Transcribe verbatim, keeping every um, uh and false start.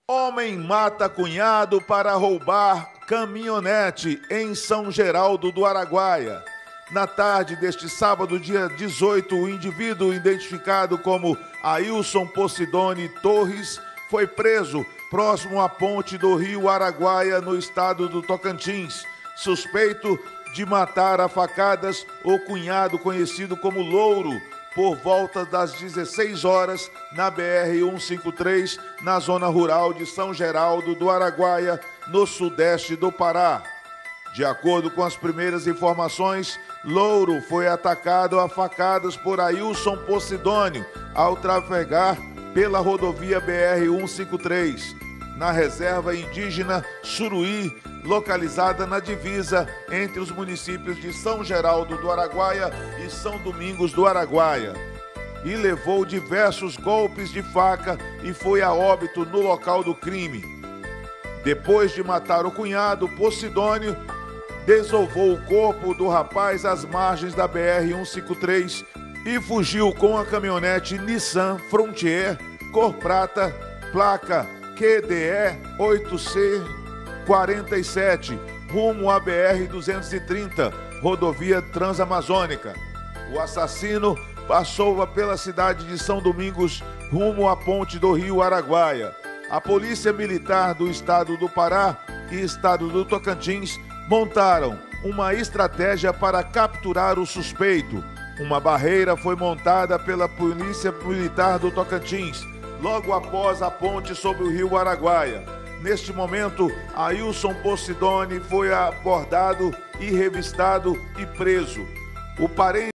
Homem mata cunhado para roubar caminhonete em São Geraldo do Araguaia. Na tarde deste sábado, dia dezoito, o indivíduo identificado como Ailson Posidoni Torres foi preso próximo à ponte do rio Araguaia, no estado do Tocantins, suspeito de matar a facadas o cunhado conhecido como Louro, por volta das dezesseis horas, na B R cento e cinquenta e três, na zona rural de São Geraldo do Araguaia, no sudeste do Pará. De acordo com as primeiras informações, Louro foi atacado a facadas por Ailson Posidoni ao trafegar pela rodovia B R cento e cinquenta e três, na reserva indígena Suruí, localizada na divisa entre os municípios de São Geraldo do Araguaia e São Domingos do Araguaia, e levou diversos golpes de faca e foi a óbito no local do crime. Depois de matar o cunhado, Posidoni desovou o corpo do rapaz às margens da B R cento e cinquenta e três e fugiu com a caminhonete Nissan Frontier, cor prata, placa Q D E oito C quarenta e sete, rumo à B R duzentos e trinta, rodovia Transamazônica. O assassino passou pela cidade de São Domingos, rumo à ponte do rio Araguaia. A Polícia Militar do estado do Pará e estado do Tocantins montaram uma estratégia para capturar o suspeito. Uma barreira foi montada pela Polícia Militar do Tocantins, logo após a ponte sobre o rio Araguaia. Neste momento, Ailson Posidoni foi abordado e revistado e preso. O parente